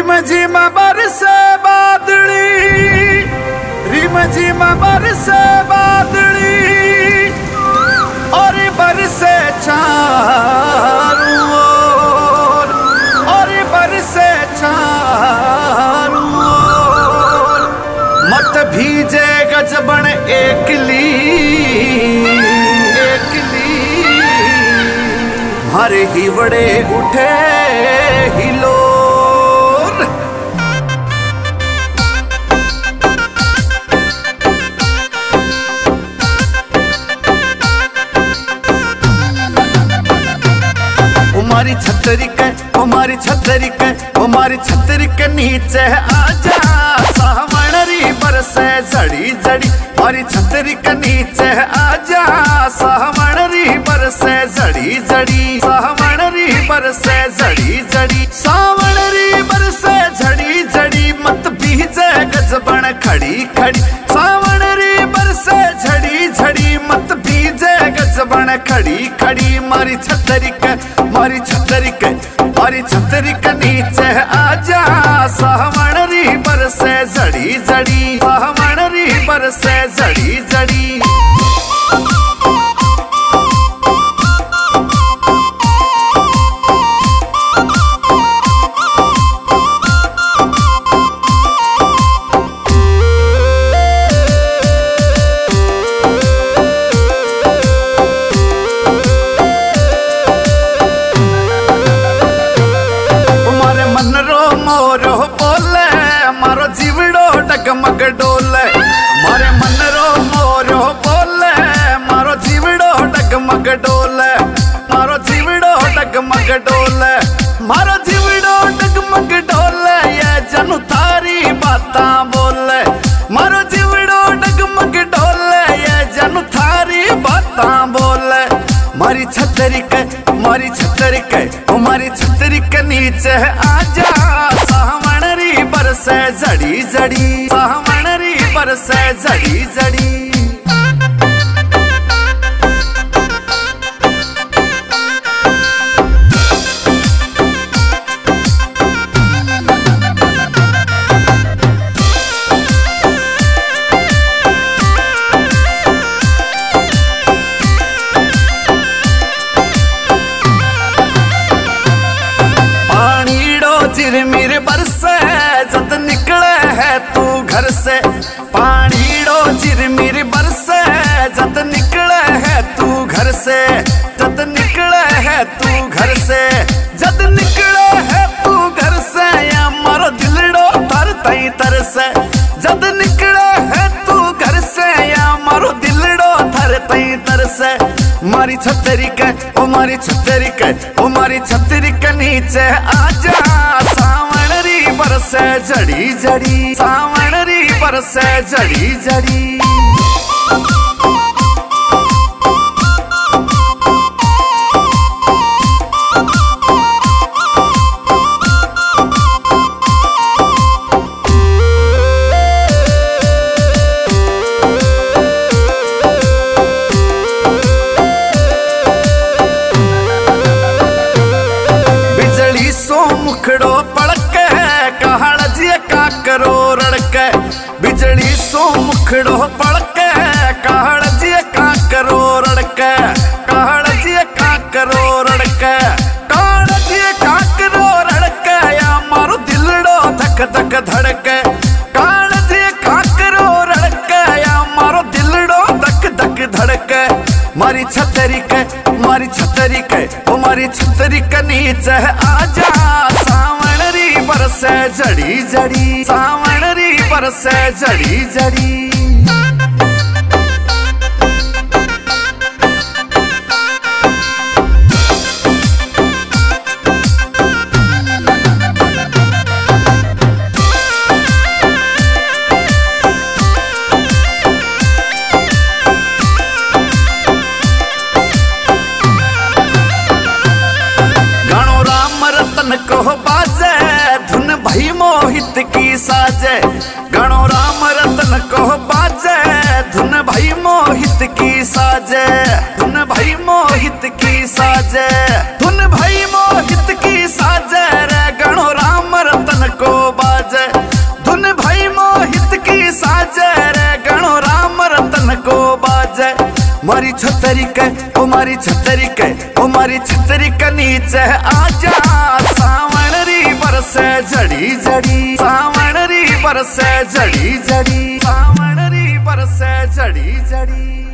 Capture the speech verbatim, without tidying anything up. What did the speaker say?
Rim झिम बरसे बादली, rim झिम बरसे बादली और बरसे चारों ओर, और बरसे चारों ओर। मत भीजे गजबन एकली एकली, हरे हिवड़े उठे हिलोर। हमारी छतरी के हमारी छतरी के हमारी छतरी के नीचे आजा, सावणरी बरसे जड़ी जड़ी। हमारी छतरी के नीचे आजा, सावणरी बरसे जड़ी जड़ी, सावणरी बरसे जड़ी जड़ी, सावणरी बरसे जड़ी जड़ी। मत भीजे गजबन खड़ी खड़ी, सावणरी बरसे झड़ी झड़ी। मत भीजे गजबन खड़ी खड़ी। मारी छतरी के मारी छतरी के मारी छतरी के नीचे आजा, सावणरी बरसे जड़ी जड़ी, सावणरी बरसे जड़ी जड़ी। मोरो बोले मारो जीवड़ो डगमग डोले, मारे मन रो मोरो बोले मारो जीवड़ो डगमग डोले, मारो जीवड़ो डगमग डोले, मारो जीवड़ो डगमग डोले। ये जनु तारी बाता बोले, मारो जीवड़ो डगमग डोले, ये जनु थारी बाता बोले। मारी छतरी के मारी छतरी के हमारी छतरी के नीचे आजा, सावणरी बरसे जड़ी जड़ी, सावणरी बरसे जड़ी जड़ी। चिरमिर बरसे जद निकले है तू घर से, पानीड़ो चिरमिर बरसे जद निकले है तू घर से, जद निकले है तू घर से, जद निकले है तू घर से। या मारो दिलड़ो तर तई तर से, जद निकले है तू घर से, या मारो दिलड़ो थर तई तर से। मारी छतरी के ओ मारी छतरी के ओ मारी छतरी के नीचे आजा, सावणरी बरसे जड़ी जड़ी, सावणरी बरसे जड़ी जड़ी। मुखड़ो पड़के कहड़ जिए का करो रड़के, बिजली सो मुखड़ो पड़के कहड़ जिए का करो रड़के, कहड़ जिए का करो रड़के, कहड़ जिए का करो रड़के। या मारो दिलड़ो धक धक धड़के, कहड़ जिए का करो रड़के, या मारो दिलड़ो धक धक धड़के। मारी छतरी के मारी छतरी के ओ मारी छतरी के नीचे आजा, सावणरी बरसे जड़ी जड़ी, सावणरी बरसे जड़ी जड़ी। को बाजे धुन भई मोहित की साजे, गणो राम रतन को बाजे धुन भई मोहित की साजे, धुन भई मोहित की साजे, धुन भई मोहित की साजे रे गणो राम रतन को मारी छतरी के ओ मारी छतरी के ओ मारी छतरी के नीचे आजा सावन री बरसे जड़ी जड़ी सावन री बरसे जड़ी जड़ी सावन री बरसे जड़ी जड़ी।